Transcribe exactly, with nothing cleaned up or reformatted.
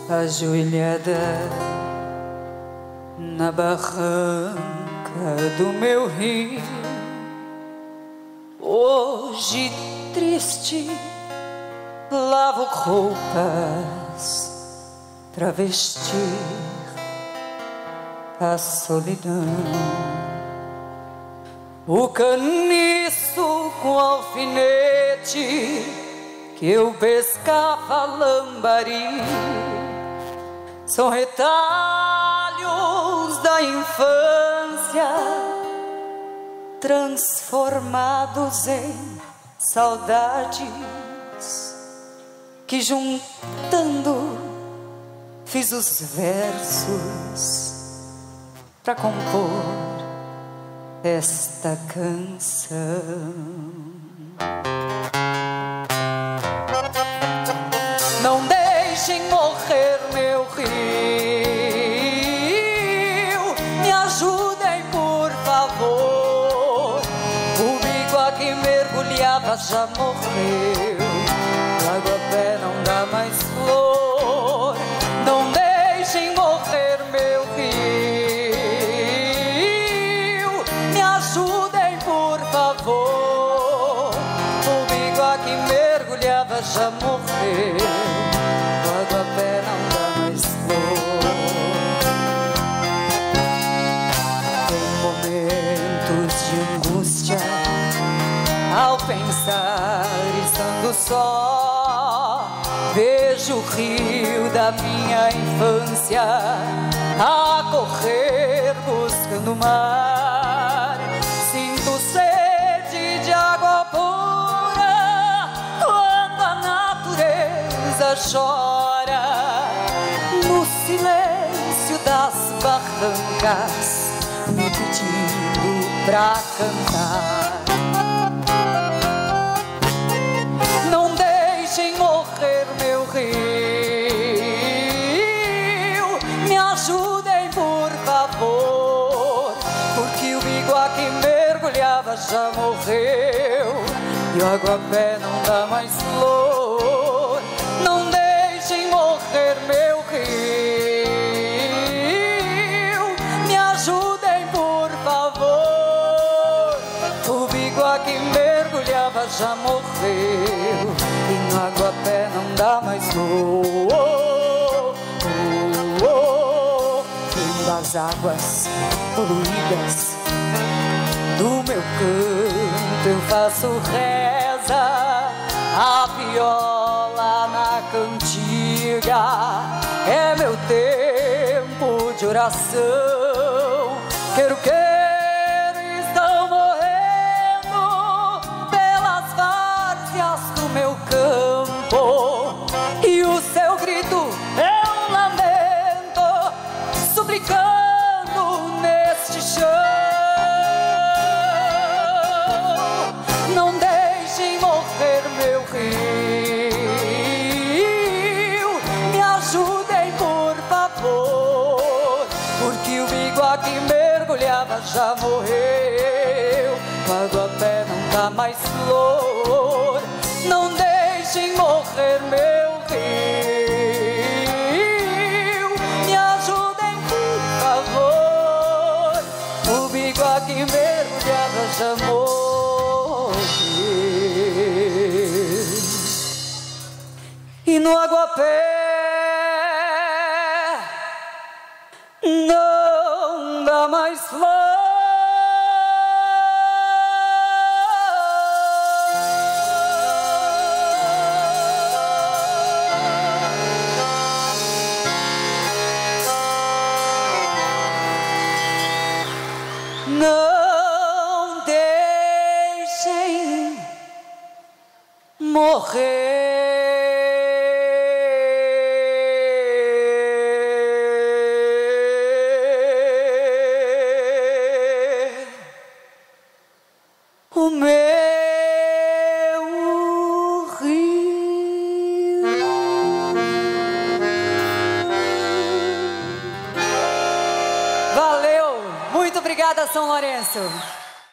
ajoelhada na barranca do meu rio, hoje triste lavo roupas pra vestir a solidão. O caniço com alfinete que eu pescava lambari são retalhos da infância transformados em saudades que, juntando, fiz os versos pra compor esta canção. Não deixem morrer meu rio, me ajudem por favor. O bigua que mergulhava já morreu, o aguapé não dá mais flor. Não deixem morrer meu rio, me ajudem por favor. O bigua que mergulhava já morreu, o aguapé não dá mais flor. Tem momentos de angústia ao pensar estando só, vejo o rio da minha infância a correr buscando o mar. Sinto sede de água pura quando a natureza chora no silêncio das barrancas, me pedindo pra cantar. Não deixem morrer meu rio, me ajudem por favor, porque o bigua que mergulhava já morreu e o aguapé não dá mais flor. Não deixem morrer meu rio, me ajudem por favor. O bigua que mergulhava já morreu e no aguapé não dá mais flor. Oh, oh, oh. Vendo as águas poluídas do meu canto eu faço reza, a viola na cantiga é meu tempo de oração. Quero, quero, estão morrendo pelas várzeas do meu campo, e o seu grito é um lamento suplicando neste chão. Não deixem morrer meu rio, me ajudem por favor, porque o bigua que mergulhava já morreu, o aguapé não dá mais flor. Não deixem morrer meu rio, me ajudem por favor, o bigua que mergulhava já morreu e no aguapé não dá mais flor. Não deixem morrer o meu rio. Valeu! Muito obrigada, São Lourenço!